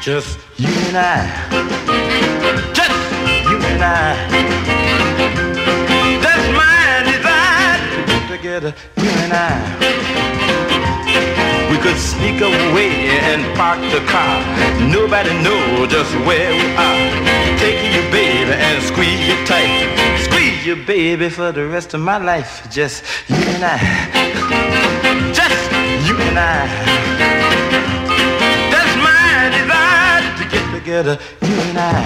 Just you and I. Just you and I. That's my desire to get together, you and I. We could sneak away and park the car. Nobody knows just where we are. Take you, baby, and squeeze you tight. Squeeze you, baby, for the rest of my life. Just you and I. Just you and I. That's my desire to get together, you and I.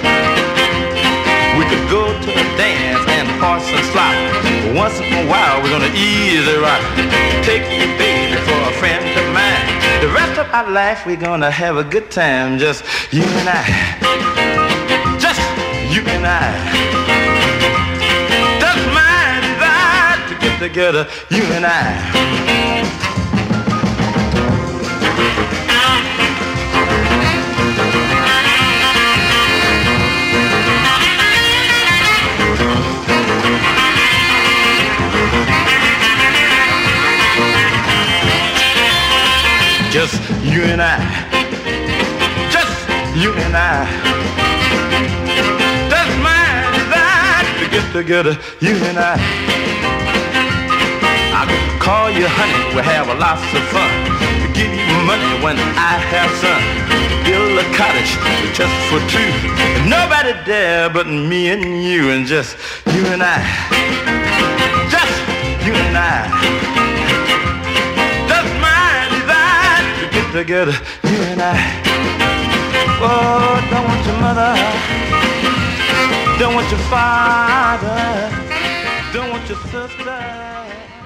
We could go to a dance and horse and slop. Once in a while we're gonna easy rock. Take you, baby, for a friend of mine. The rest of our life we're gonna have a good time. Just you and I. Just you and I. That's my desire to get together, you and I. Just you and I. Just you and I. That's my desire to get together, you and I. I could call you honey, we'll have a lots of fun. Give you money when I have some. Build a cottage just for two. Nobody there but me and you, and just you and I. Just you and I. Together, you and I. Oh, don't want your mother, don't want your father, don't want your sister.